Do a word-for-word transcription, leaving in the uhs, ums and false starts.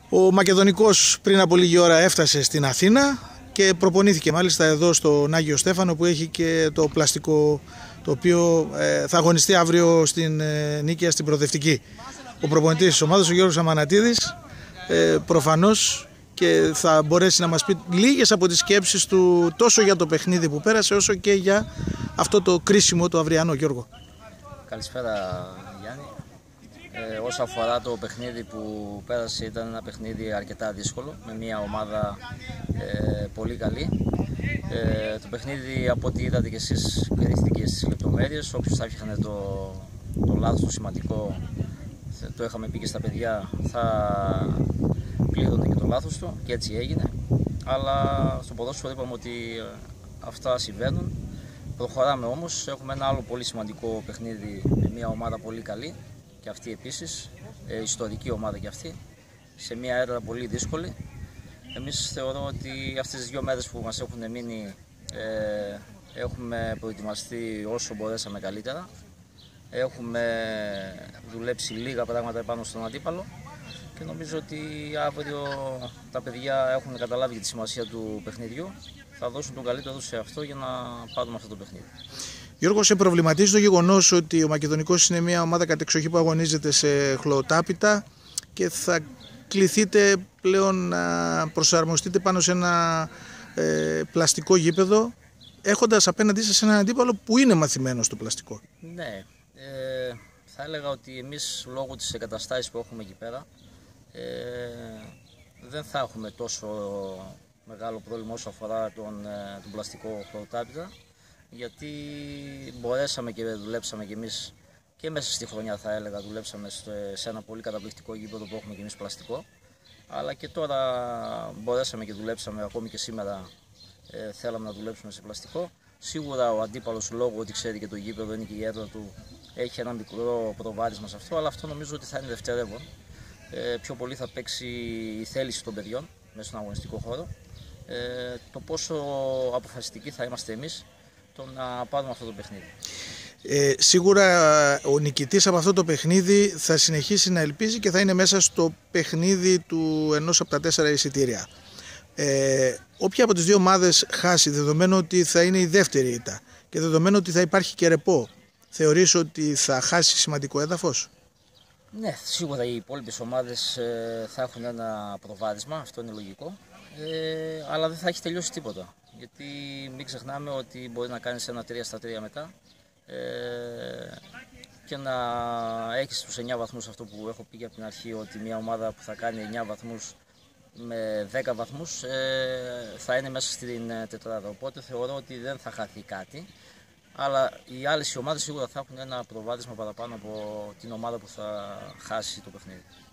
Ο Μακεδονικός πριν από λίγη ώρα έφτασε στην Αθήνα και προπονήθηκε μάλιστα εδώ στον Άγιο Στέφανο, που έχει και το πλαστικό, το οποίο ε, θα αγωνιστεί αύριο στην ε, Νίκαια, στην προοδευτική. Ο προπονητής της ομάδας, ο Γιώργος Αμανατίδης, ε, προφανώς και θα μπορέσει να μας πει λίγες από τις σκέψεις του τόσο για το παιχνίδι που πέρασε, όσο και για αυτό το κρίσιμο το αυριανό. Γιώργο. Καλησπέρα Γιάννη. Ε, όσο αφορά το παιχνίδι που πέρασε, ήταν ένα παιχνίδι αρκετά δύσκολο, με μια ομάδα ε, πολύ καλή. Ε, το παιχνίδι, από ό,τι είδατε και εσείς, κρίθηκε στις λεπτομέρειες. Όποιος θα έφτιαχνε το, το λάθος το σημαντικό, το είχαμε πει και στα παιδιά, θα πλήρωνε και το λάθος του, και έτσι έγινε. Αλλά στο ποδόσφαιρο είπαμε ότι αυτά συμβαίνουν. Προχωράμε όμως, έχουμε ένα άλλο πολύ σημαντικό παιχνίδι με μια ομάδα πολύ καλή, και αυτή επίσης, ε, ιστορική ομάδα και αυτή, σε μια έδρα πολύ δύσκολη. Εμείς θεωρώ ότι αυτές τις δύο μέρες που μας έχουν μείνει ε, έχουμε προετοιμαστεί όσο μπορέσαμε καλύτερα. Έχουμε δουλέψει λίγα πράγματα επάνω στον αντίπαλο και νομίζω ότι αύριο τα παιδιά έχουν καταλάβει και τη σημασία του παιχνιδιού. Θα δώσουν τον καλύτερο σε αυτό για να πάρουμε αυτό το παιχνίδι. Γιώργο, σε προβληματίζει το γεγονός ότι ο Μακεδονικός είναι μια ομάδα κατεξοχή που αγωνίζεται σε χλωοτάπητα και θα κληθείτε πλέον να προσαρμοστείτε πάνω σε ένα ε, πλαστικό γήπεδο, έχοντας απέναντί σας έναν αντίπαλο που είναι μαθημένο στο πλαστικό. Ναι, ε, θα έλεγα ότι εμείς, λόγω της εγκαταστάσης που έχουμε εκεί πέρα, ε, δεν θα έχουμε τόσο μεγάλο πρόβλημα όσο αφορά τον, τον πλαστικό χλωοτάπητα, γιατί μπορέσαμε και δουλέψαμε και εμείς και μέσα στη χρονιά, θα έλεγα, δουλέψαμε σε ένα πολύ καταπληκτικό γήπεδο που έχουμε και εμείς πλαστικό, αλλά και τώρα μπορέσαμε και δουλέψαμε, ακόμη και σήμερα ε, θέλαμε να δουλέψουμε σε πλαστικό. Σίγουρα ο αντίπαλος, λόγω ότι ξέρει και το γήπεδο, είναι και η έδρα του, έχει ένα μικρό προβάδισμα σε αυτό, αλλά αυτό νομίζω ότι θα είναι δευτερεύον. Ε, πιο πολύ θα παίξει η θέληση των παιδιών μέσα στον αγωνιστικό χώρο, ε, το πόσο αποφασιστικοί θα είμαστε εμείς το να πάρουμε αυτό το παιχνίδι. Ε, σίγουρα ο νικητής από αυτό το παιχνίδι θα συνεχίσει να ελπίζει και θα είναι μέσα στο παιχνίδι του ενός από τα τέσσερα εισιτήρια. Ε, όποια από τις δύο ομάδες χάσει, δεδομένου ότι θα είναι η δεύτερη ήττα και δεδομένου ότι θα υπάρχει και ρεπό, θεωρείς ότι θα χάσει σημαντικό έδαφος? Ναι, σίγουρα οι υπόλοιπες ομάδες ε, θα έχουν ένα προβάδισμα, αυτό είναι λογικό, ε, αλλά δεν θα έχει τελειώσει τίποτα. Γιατί μην ξεχνάμε ότι μπορεί να κάνεις ένα τρία στα τρία μετά ε, και να έχεις τους εννιά βαθμούς, αυτό που έχω πει και από την αρχή, ότι μια ομάδα που θα κάνει εννιά βαθμούς με δέκα βαθμούς ε, θα είναι μέσα στην τετράδα. Οπότε θεωρώ ότι δεν θα χαθεί κάτι, αλλά οι άλλες ομάδες σίγουρα θα έχουν ένα προβάδισμα παραπάνω από την ομάδα που θα χάσει το παιχνίδι.